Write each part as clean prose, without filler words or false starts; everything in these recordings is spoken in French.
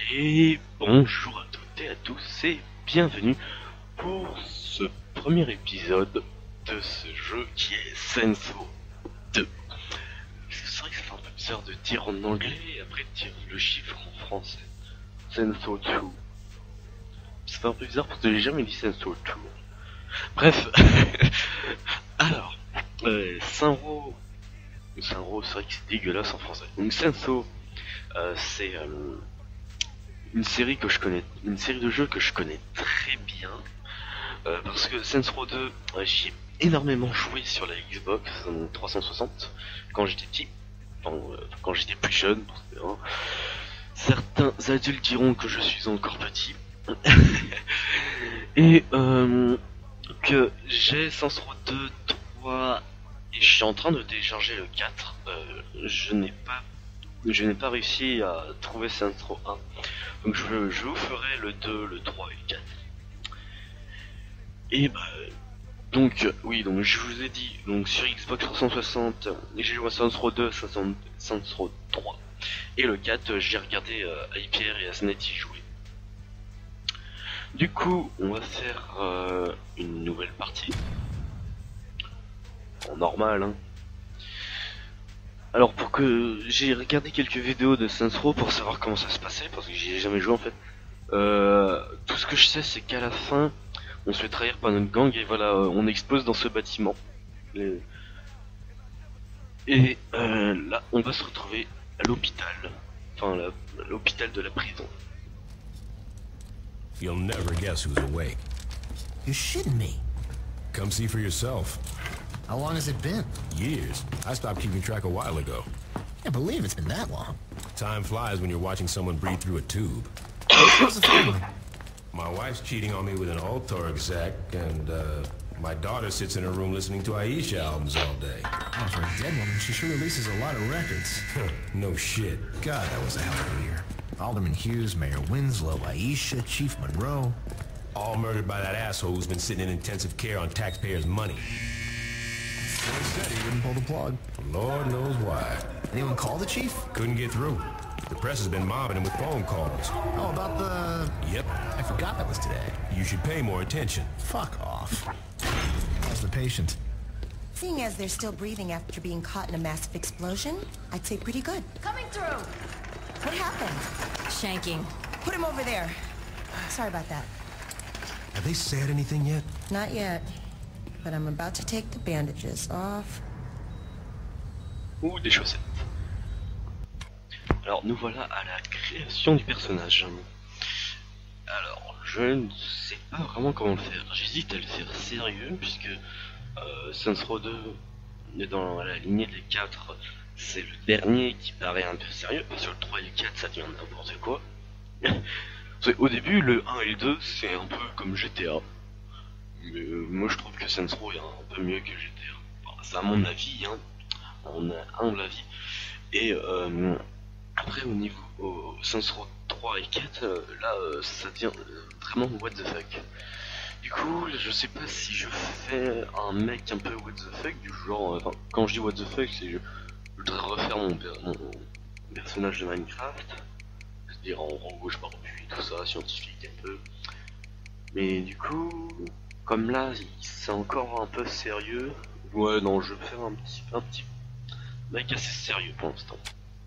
Et bonjour à toutes et à tous et bienvenue pour ce premier épisode de ce jeu qui est Senso 2. C'est vrai que ça fait un peu bizarre de dire en anglais et après de dire le chiffre en français. Senso 2. Ça fait un peu bizarre parce que j'ai jamais dit Senso 2. Bref. Alors, Senro, c'est vrai que c'est dégueulasse en français. Donc Senso, c'est une série que je connais, une série de jeux que je connais très bien, parce que Saints Row 2, j'y ai énormément joué sur la Xbox 360 quand j'étais petit, quand j'étais plus jeune. Hein. Certains adultes diront que je suis encore petit. Et que j'ai Saints Row 2, 3, et je suis en train de télécharger le 4. Je n'ai pas réussi à trouver Saints Row 1. Donc je vous ferai le 2, le 3 et le 4. Et bah donc oui, donc je vous ai dit, donc sur Xbox 360, j'ai joué à Saints Row 2, Saints Row 3. Et le 4, j'ai regardé Hyper et Asnet y jouer. Du coup, on va faire une nouvelle partie. En normal, hein. Alors pour que j'ai regardé quelques vidéos de Saints Row pour savoir comment ça se passait, parce que j'y ai jamais joué en fait. Tout ce que je sais, c'est qu'à la fin, on se fait trahir par notre gang et voilà, on explose dans ce bâtiment. Et là, on va se retrouver à l'hôpital, enfin l'hôpital de la prison. You'll never guess who's awake. You're shitting me. Come see for yourself. How long has it been? Years. I stopped keeping track a while ago. Can't believe it's been that long. Time flies when you're watching someone breathe through a tube. How's the family? My wife's cheating on me with an Altor exec, and my daughter sits in her room listening to Aisha albums all day. Oh, for a dead woman, she sure releases a lot of records. No shit. God, that was a hell of a year. Alderman Hughes, Mayor Winslow, Aisha, Chief Monroe. All murdered by that asshole who's been sitting in intensive care on taxpayers' money. So he said he wouldn't pull the plug. Lord knows why. Anyone call the chief? Couldn't get through. The press has been mobbing him with phone calls. Oh, about the... Yep. I forgot that was today. You should pay more attention. Fuck off. How's the patient? Seeing as they're still breathing after being caught in a massive explosion, I'd say pretty good. Coming through! What happened? Shanking. Put him over there. Sorry about that. Have they said anything yet? Not yet. But I'm about to take the bandages off. Ou des chaussettes. Alors nous voilà à la création du personnage. Alors je ne sais pas vraiment comment le faire. J'hésite à le faire sérieux puisque Saints Row 2 est dans la lignée des 4. C'est le dernier qui paraît un peu sérieux. Sur le 3 et le 4 ça devient n'importe quoi. Au début le 1 et le 2 c'est un peu comme GTA. Mais moi je trouve que Saints Row est un peu mieux que GTA. Enfin, c'est à mon avis, hein. On a humble avis. Et après au niveau Saints Row 3 et 4, là ça devient vraiment what the fuck. Du coup je sais pas si je fais un mec un peu what the fuck du genre, enfin quand je dis what the fuck c'est je voudrais refaire mon personnage de Minecraft, c'est-à-dire en rouge par buis, tout ça, scientifique un peu. Mais du coup, comme là c'est encore un peu sérieux, ouais non je vais faire un petit mec assez sérieux pour l'instant.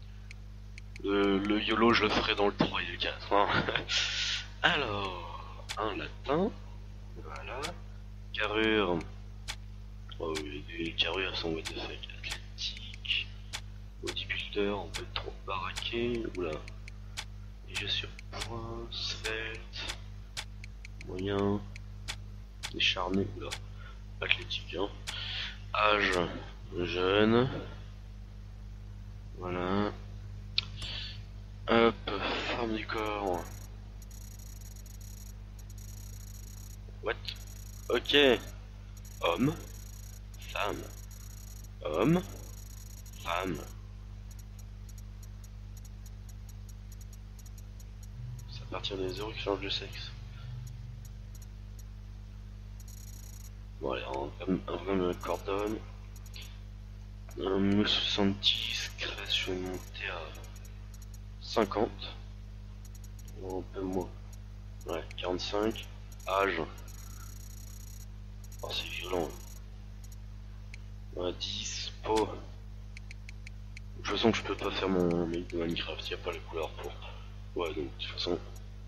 Le YOLO je le ferai dans le 3 et le 4 hein. Alors, un latin, voilà, carrure, oh, les carrures sont what the fuck, athlétique, bodybuilder, on peut trop baraquer, oula, déjà sur point, svelte, moyen, décharné, oula, athlétique hein, âge, jeune, voilà. Hop, forme du corps. What? Ok. Homme, femme. Homme, femme. C'est à partir des zéros qui changent de sexe. Bon allez, un vrai corps d'homme. 70, création montée à 50. Un peu moins. Ouais, 45. Âge. Oh, c'est violent. Ouais, 10. Peau. De toute façon, je peux pas faire mon make de Minecraft, il n'y a pas la couleur pour. Ouais, donc de toute façon.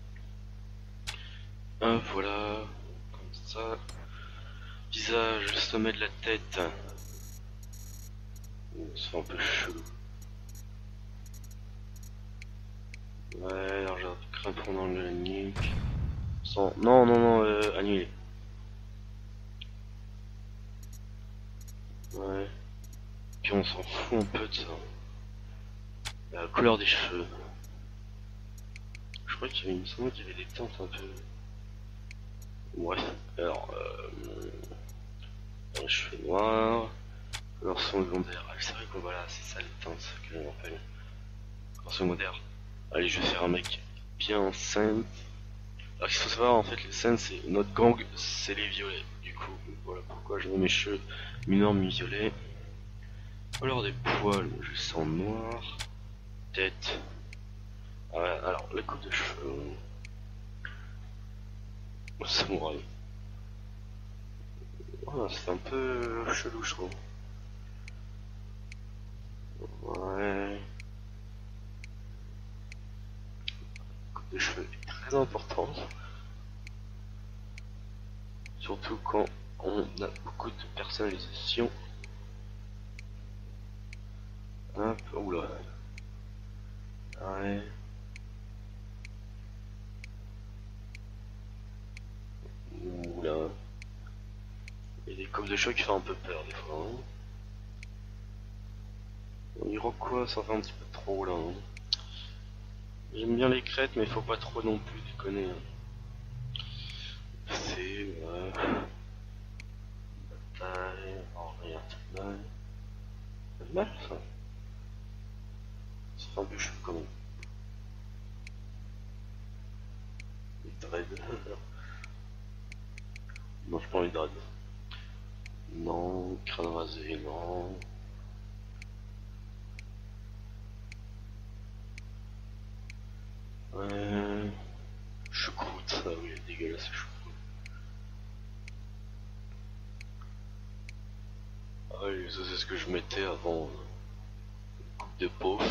Voilà. Comme ça. Visage, sommet de la tête. C'est un peu chelou. Ouais, regarde, grimpons dans le nuque. Sans... Non, non, non, annulé. Ouais. Puis on s'en fout un peu de ça. La couleur des cheveux. Je crois qu'il me semblait qu'il y avait des teintes un peu. Bref, alors, les cheveux noirs, couleur secondaire. Ah, c'est vrai que voilà, c'est ça les teintes que l'on appelle. Couleur secondaire. Allez, je vais faire un mec bien sain. Alors, il faut savoir, en fait, les scènes, c'est notre gang, c'est les violets. Du coup, voilà pourquoi je mets mes cheveux mi-noir, mi-violet. Couleur des poils, je sens noir. Tête. Ah ouais, alors, la coupe de cheveux. Samouraï. Oh, c'est un peu chelou, je trouve. Ouais. Coupe de cheveux est très importante. Surtout quand on a beaucoup de personnalisation. Hop, oula. Ouais. Oula. Il y a des coupes de cheveux qui font un peu peur des fois. Hein. Iroquois, ça fait un petit peu trop là. Hein. J'aime bien les crêtes, mais faut pas trop non plus déconner. Hein. C'est. Bataille. Oh, rien, c'est mal. C'est mal ça. C'est un peu chaud quand même. Les dreads. Non, je prends les dreads. Non, crâne rasé, non. Choucroute, ça oui, dégueulasse choucroute. Ah oui, ça c'est ce que je mettais avant. Coupe de pauvre.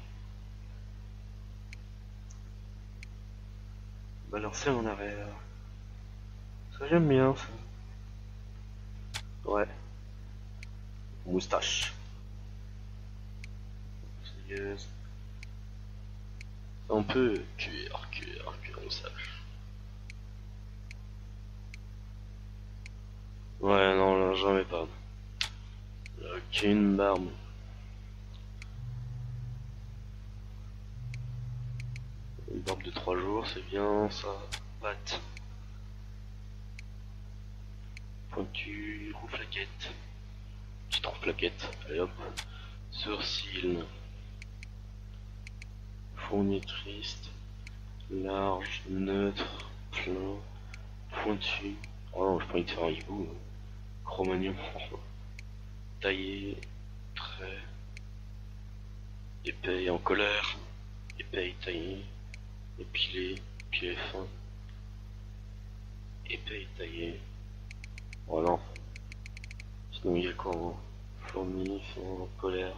Balancer en arrière. Ça j'aime bien ça. Ouais. Moustache. Sérieuse. Un peu cuir, moustache. Ouais, non, là, j'en ai pas. Aucune barbe. Une barbe de 3 jours, c'est bien ça. Patte. Pointu, rouflaquette. Petite rouflaquette. Allez hop. Sourcils. Fournier triste. Large, neutre, plein. Pointu. Oh non, je prends une faire un hibou. Cro-Magnon. Taillé. Trait. Épais et en colère. Épais et taillé. Épilé. Épilé fin. Épais et taillé. Oh non. Sinon il y a quoi hein. Fourmi, fin, colère.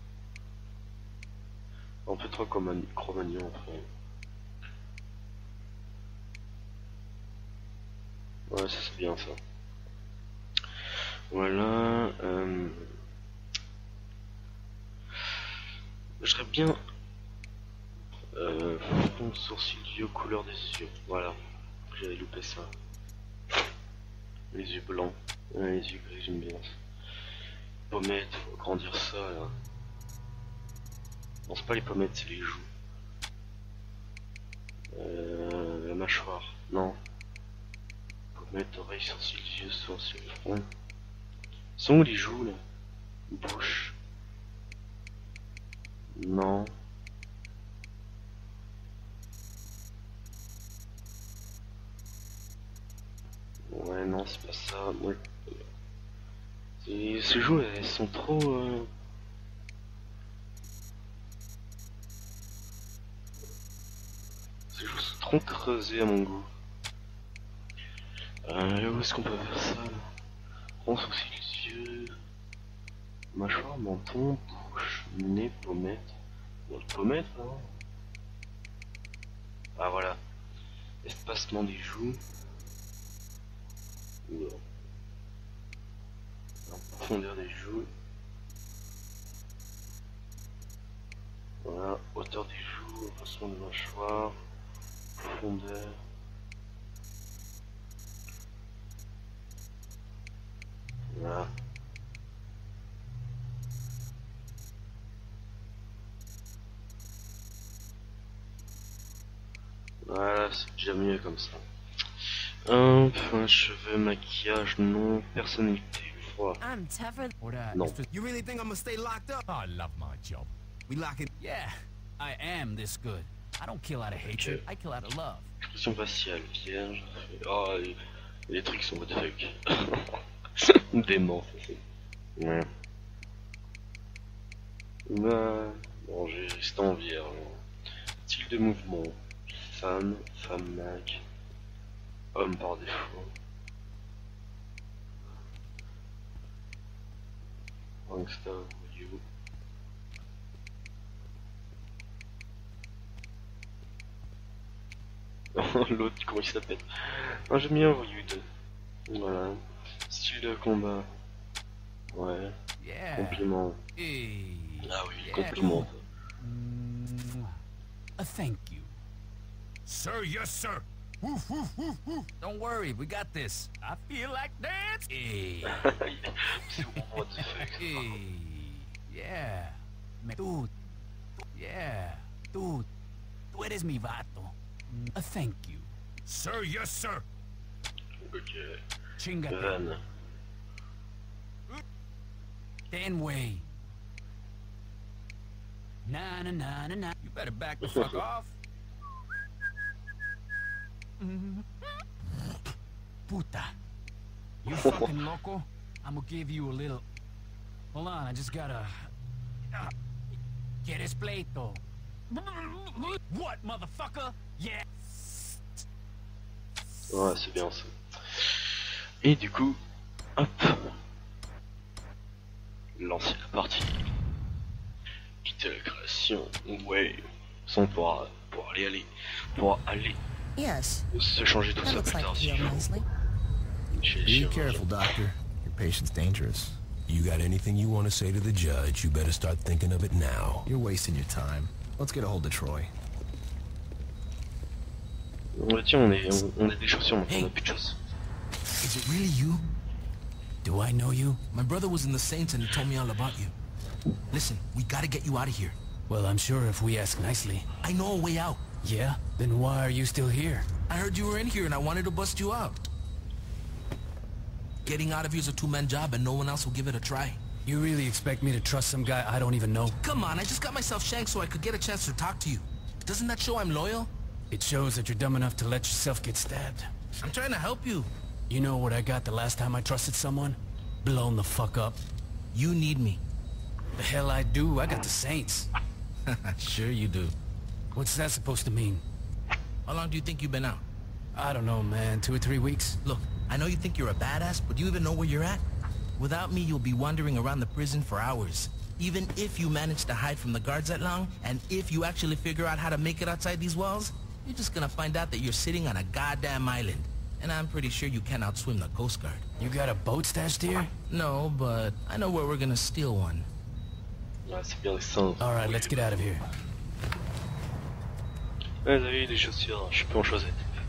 Un peu trop comme un Cro-Magnon après. Ouais, ça c'est bien ça. Voilà. Je serais bien. Fond sourcilier, couleur des yeux. Voilà. J'avais loupé ça. Les yeux blancs. Ouais, les yeux gris, j'aime bien ça. Pommettes, faut agrandir ça là. Non, c'est pas les pommettes, c'est les joues. La mâchoire. Non. Pommettes, oreilles, sourcils, yeux, sourcils, front. Sont où les joues là? Bouche. Non. Ouais, non, c'est pas ça. Ouais. Ces joues, elles sont trop. Ces joues trop creusé à mon goût. Où est-ce qu'on peut faire ça? Ronce aussi les yeux. Mâchoire, menton, bouche, nez, pommette. Bon, pommette, hein. Ah voilà. Espacement des joues. Oula. Profondeur des joues. Voilà. Hauteur des joues, espacement de mâchoire. Profondeur. Voilà. Voilà, c'est déjà mieux comme ça. Un cheveux, maquillage, non, personnalité, froid. I'm tougher. Or that. No. You really think I'm gonna stay locked up? I love my job. We lock it. Yeah, I am this good. I don't kill out of hatred. I kill out of love. Expression faciale, vierge. Oh, les trucs sont what the fuck. Dément, ça c'est. Ouais. Bah, bon, j'ai resté en vierge. Style de mouvement. Femme, femme mag. Homme par défaut. Gangsta, voyou. L'autre, comment il s'appelle? Ah, j'aime bien voyou 2. Voilà. Style de combat. Ouais. Yeah. Compliment. Hey. Ah oui, Yeah. compliment. A thank you. Sir, yes, sir. Woof, woof, woof, woof. Don't worry, we got this. I feel like dance. Hey. C'est what the fuck. Hey. Yeah. Dude. Yeah. Dude. Tú eres mi vato. A thank you. Sir, yes, sir. Ok. Chingate. Van. Ten way. Na na na na na. You better back the fuck off. Puta. You fucking loco? I'm gonna give you a little. Hold on, I just gotta. ¿Quieres pleito? What, motherfucker? Yeah. Ouais, c'est bien ça. Et du coup, hop. Lancer la partie. Quitter la création. Ouais. Sans pour aller. Yes, Se changer tout that ça looks plus like tard. heal nicely. Chez les Be chirurgiens. careful, doctor. Your patient's dangerous. You got anything you want to say to the judge, you better start thinking of it now. You're wasting your time. Let's get a hold of Troy. Tiens, on a des chaussures maintenant, on a plus de choses. Is it really you? Do I know you? My brother was in the Saints and he told me all about you. Listen, we gotta get you out of here. Well, I'm sure if we ask nicely. I know a way out. Yeah? Then why are you still here? I heard you were in here and I wanted to bust you out. Getting out of here is a two-man job and no one else will give it a try. You really expect me to trust some guy I don't even know? Come on, I just got myself shanked so I could get a chance to talk to you. Doesn't that show I'm loyal? It shows that you're dumb enough to let yourself get stabbed. I'm trying to help you. You know what I got the last time I trusted someone? Blown the fuck up. You need me. The hell I do, I got the Saints. Sure you do. What's that supposed to mean? How long do you think you've been out? I don't know, man. 2 or 3 weeks? Look, I know you think you're a badass, but do you even know where you're at? Without me, you'll be wandering around the prison for hours. Even if you manage to hide from the guards that long, and if you actually figure out how to make it outside these walls, you're just gonna find out that you're sitting on a goddamn island. And I'm pretty sure you can't outswim the Coast Guard. You got a boat stashed here? No, but I know where we're gonna steal one. Ouais, c'est bien les seins. Alright, let's get out of here. Ouais, vous avez des chaussures, je peux en choisir.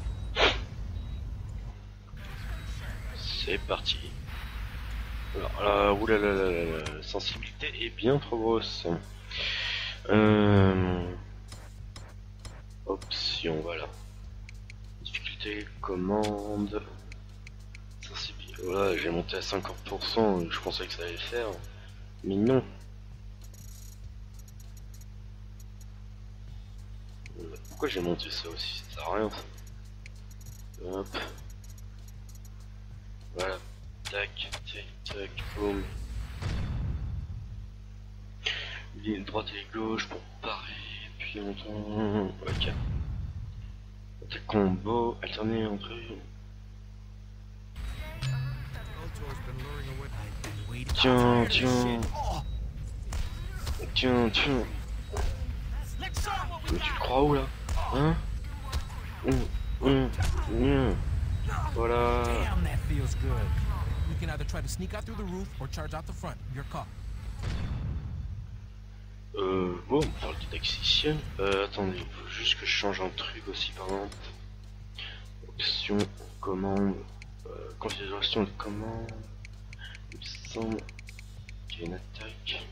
C'est parti. Alors là, oulala, la sensibilité est bien trop grosse. Option, voilà. Difficulté, commande. Sensibilité. Voilà, j'ai monté à 50%, je pensais que ça allait le faire. Mais non. Pourquoi j'ai monté ça aussi? Ça sert à rien ça. Hop. Voilà. Tac, tac, tac, boum. Ligne droite et gauche pour parer, puis on tombe. Ok. Attaque combo, alterner entre... Tiens, tiens. Tiens, tiens. Mais tu te crois où là? Hein? Voilà. Damn, that feels good. You can either try to sneak out through the roof or charge out the front. You're caught. Bon, on parle de taxicien. Attendez, il faut juste que je change un truc aussi par exemple. Option, commande, configuration de commande. Il me semble qu'il y a une attaque.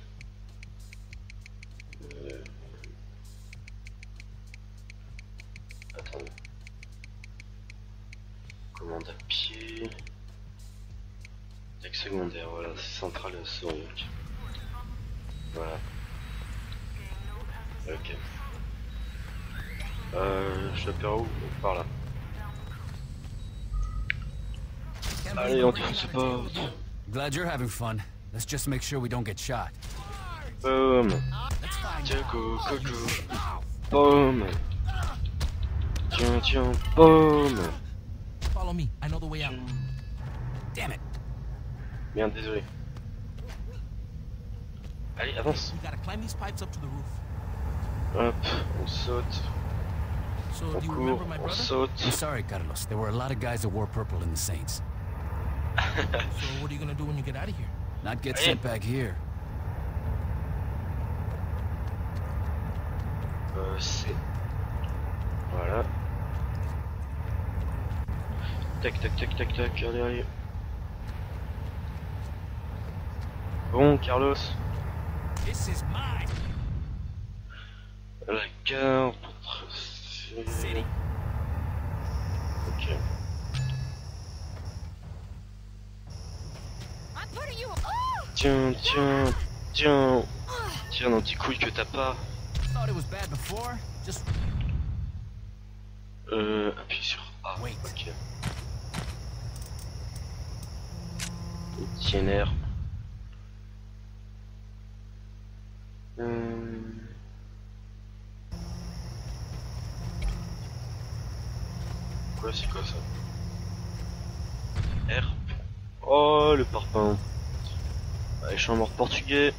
Attendez. Commande à pied. Attaque secondaire, voilà, c'est central et assaut. Voilà. Ok. Je dois faire où? Par là. Allez, on défonce pas. Glad you're having fun. Let's just make sure we don't get shot. Boom. Tiens, coco. Boom. Tiens, tiens, boom. Follow me. I know the way out. Damn it. Merde, désolé. Allez, avance. We gotta climb these pipes up to the roof. Hop, on saute. So, On do you court, remember my on brother? saute. I'm sorry, Carlos. There were a lot of guys that wore purple in the Saints. So, what are you gonna do when you get out of here? Not get Hey. sent back here. C'est... Voilà. Tac, tac, tac, tac, tac, allez, allez. Bon, Carlos. This is mine. La gare pour tracer... Ok. Tiens, tiens, tiens. Tiens, dans tes couilles que t'as pas. Thought it was bad before. Just Appuie sur A. Wait. Ok. Itinéraire. Quoi, c'est quoi ça? R. Oh, le parpaing. Allez, je suis en mort portugais.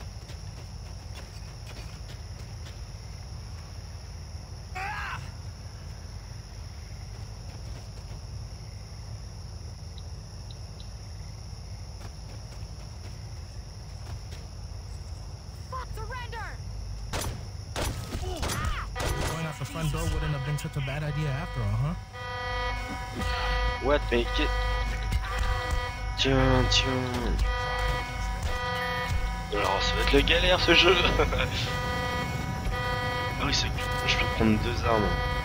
Going out the front door wouldn't have been such a bad idea after all, huh? What, mais tiens, tiens. Alors, ça va être la galère ce jeu. Ah oui, c'est que je peux prendre deux armes.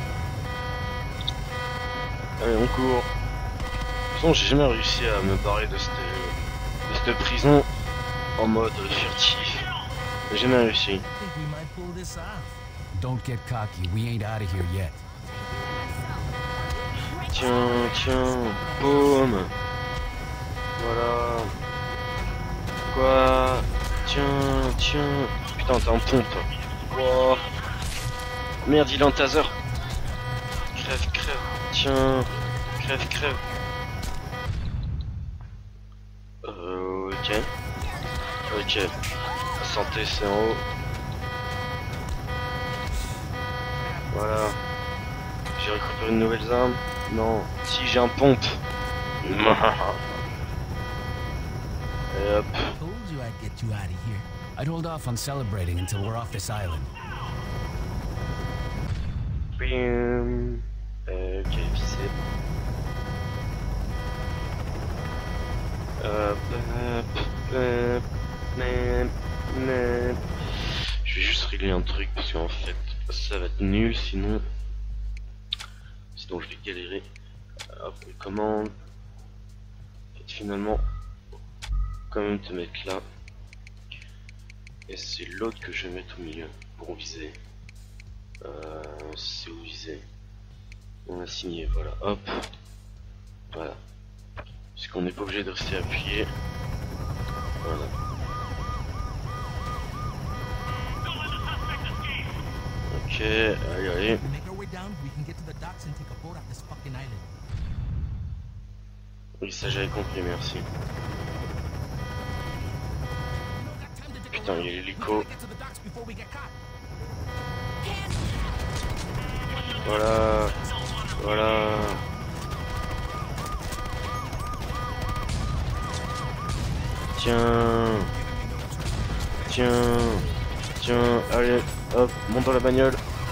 Allez, on court. De toute façon, j'ai jamais réussi à me barrer de cette prison en mode furtif. J'ai jamais réussi. I think we might pull this off. don't get cocky. We ain't out of here yet. Tiens, tiens, boum. Voilà. Quoi? Tiens, tiens. Putain, t'es en pompe. Wow. Merde, il est en taser. Crève, crève. Tiens. Crève, crève. Ok. Ok. Santé, c'est en haut. Voilà. J'ai récupéré une nouvelle arme. Non. Si, j'ai un pompe. Et hop. Told you I'd get you out of here. I'd hold off on celebrating until we're off this island. Bim. Ok, c'est... Je vais juste régler un truc parce qu'en fait ça va être nul sinon je vais galérer. Hop, commande. Et finalement quand même te mettre là. Et c'est l'autre que je vais mettre au milieu pour viser. C'est où viser. On a signé, voilà, hop. Voilà. Parce qu'on n'est pas obligé de rester appuyé. Voilà. Ok, allez, allez. We make our way way down, we can get to the docks and take a boat off this fucking island. Oui, ça j'avais compris, merci. Putain, il y a l'hélico. Voilà. Voilà. Tiens. Tiens. Tiens. Allez, hop, monte dans la bagnole.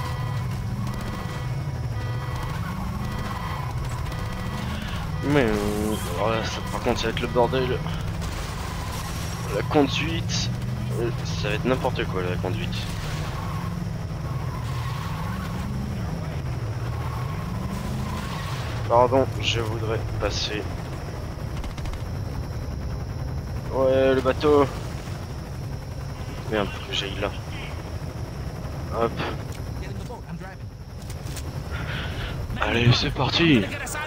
Mais voilà, ça, par contre ça va être le bordel. La conduite, ça va être n'importe quoi la conduite. Pardon, je voudrais passer. Ouais, le bateau. Merde, faut que j'aille là. Hop. Allez, c'est parti.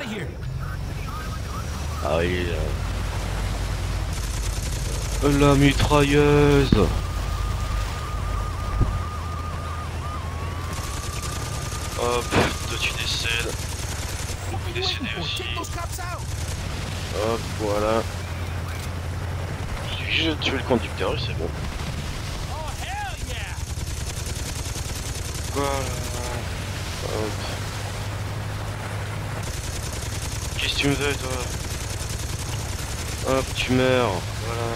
Ah oui, la mitrailleuse. Hop, toi tu décèdes. Vous décédez aussi. Hop, voilà. Je vais tuer le conducteur et c'est bon. Voilà. Hop. Qu'est-ce que tu me veux toi? Hop, tu meurs, voilà.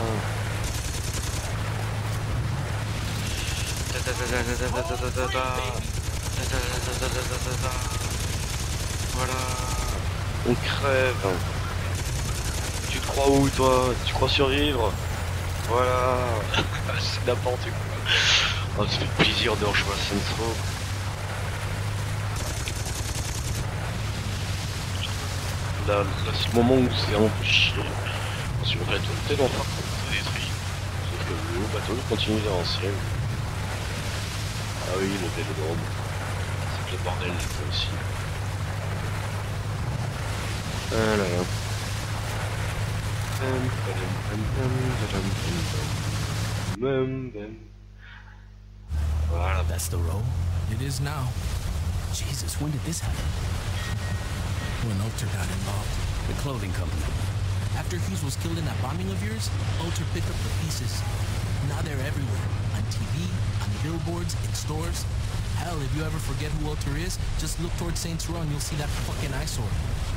Voilà. On crève. Tu te crois où toi? Tu crois survivre? Voilà. C'est n'importe quoi. Oh, ça fait plaisir de rejoindre Saints Row. Là c'est le moment où c'est un peu chier. Sur le bateau, tellement fort qu'on tout détruit. Sauf que le bateau continue d'avancer. Ah oui, le vélodrome. C'est que le bordel là aussi. Voilà. Voilà. That's the road. It is now. Jesus, when did this happen? When Ulter got involved. The clothing company. After Hughes was killed in that bombing of yours, Ulter picked up the pieces. Now they're everywhere. On TV, on billboards, in stores. Hell, if you ever forget who Ulter is, just look towards Saints Row and you'll see that fucking eyesore.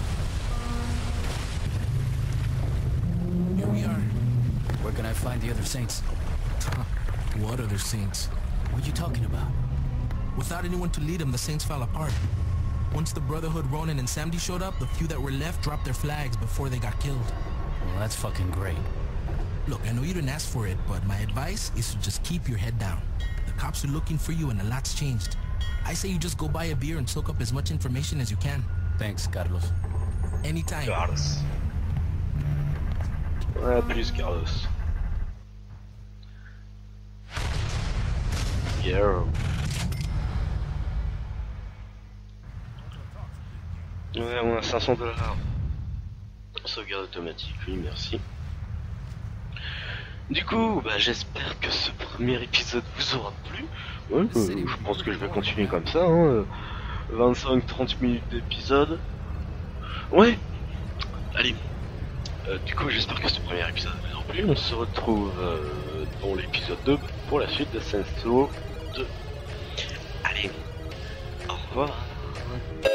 Here we are. Where can I find the other saints? What other saints? What are you talking about? Without anyone to lead them, the saints fell apart. Once the Brotherhood, Ronan, and Samdi showed up, the few that were left dropped their flags before they got killed. Well, that's fucking great. Look, I know you didn't ask for it, but my advice is to just keep your head down. The cops are looking for you and a lot's changed. I say you just go buy a beer and soak up as much information as you can. Thanks, Carlos. Anytime. Carlos. Ouais, plus Carlos. Yeah. Ouais, on a 500 $. Sauvegarde automatique, oui, merci. Du coup, bah, j'espère que ce premier épisode vous aura plu. Ouais, je pense que je vais continuer comme ça, hein. 25-30 minutes d'épisode. Ouais. Allez. Du coup, j'espère que ce premier épisode vous aura plu. On se retrouve dans l'épisode 2 pour la suite de Saints Row 2. Allez. Au revoir.